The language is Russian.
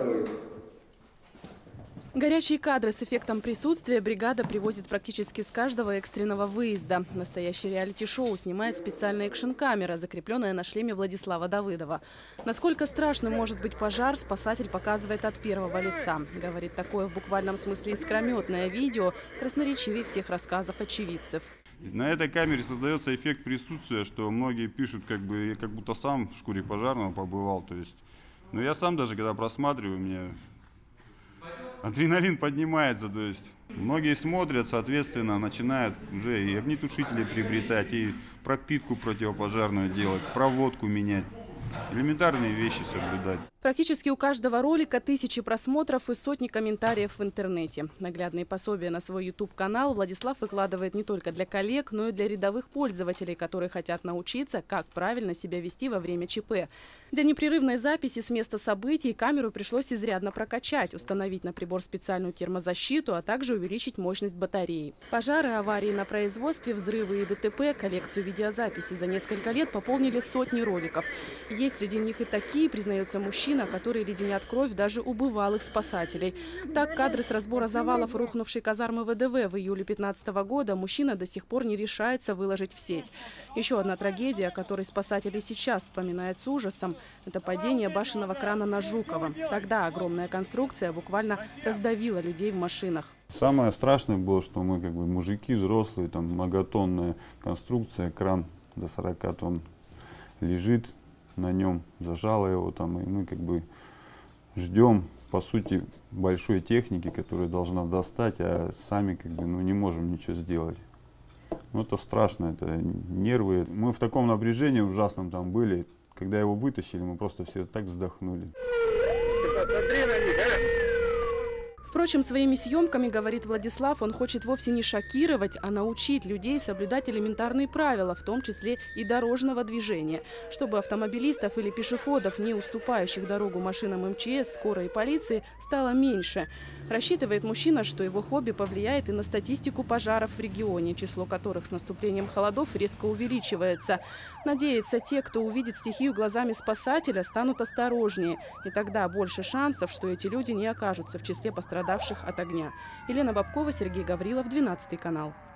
выезд. Горячие кадры с эффектом присутствия бригада привозит практически с каждого экстренного выезда. Настоящее реалити-шоу снимает специальная экшн-камера, закрепленная на шлеме Владислава Давыдова. Насколько страшным может быть пожар, спасатель показывает от первого лица. Говорит, такое в буквальном смысле искрометное видео красноречивее всех рассказов очевидцев. На этой камере создается эффект присутствия, что многие пишут, как будто сам в шкуре пожарного побывал. Но я сам даже, когда просматриваю, мне адреналин поднимается. Многие смотрят, соответственно, начинают уже и огнетушители приобретать, и пропитку противопожарную делать, проводку менять. Элементарные вещи соблюдать. Практически у каждого ролика тысячи просмотров и сотни комментариев в интернете. Наглядные пособия на свой YouTube-канал Владислав выкладывает не только для коллег, но и для рядовых пользователей, которые хотят научиться, как правильно себя вести во время ЧП. Для непрерывной записи с места событий камеру пришлось изрядно прокачать, установить на прибор специальную термозащиту, а также увеличить мощность батареи. Пожары, аварии на производстве, взрывы и ДТП, коллекцию видеозаписей за несколько лет пополнили сотни роликов. Есть среди них и такие, признается мужчина, которые леденят кровь даже у бывалых спасателей. Так, кадры с разбора завалов рухнувшей казармы ВДВ в июле 2015 года мужчина до сих пор не решается выложить в сеть. Еще одна трагедия, о которой спасатели сейчас вспоминают с ужасом, это падение башенного крана на Жукова. Тогда огромная конструкция буквально раздавила людей в машинах. Самое страшное было, что мы мужики взрослые, там многотонная конструкция, кран до 40 тонн лежит. На нем зажало его там, и мы ждем, по сути, большой техники, которая должна достать, а сами не можем ничего сделать. Это страшно, это нервы. Мы в таком напряжении ужасном там были, когда его вытащили, мы просто все так вздохнули. Посмотри на них, а! Впрочем, своими съемками, говорит Владислав, он хочет вовсе не шокировать, а научить людей соблюдать элементарные правила, в том числе и дорожного движения, чтобы автомобилистов или пешеходов, не уступающих дорогу машинам МЧС, скорой и полиции, стало меньше. Рассчитывает мужчина, что его хобби повлияет и на статистику пожаров в регионе, число которых с наступлением холодов резко увеличивается. Надеется, те, кто увидит стихию глазами спасателя, станут осторожнее. И тогда больше шансов, что эти люди не окажутся в числе пострадавших от огня. Елена Бабкова, Сергей Гаврилов, 12 канал.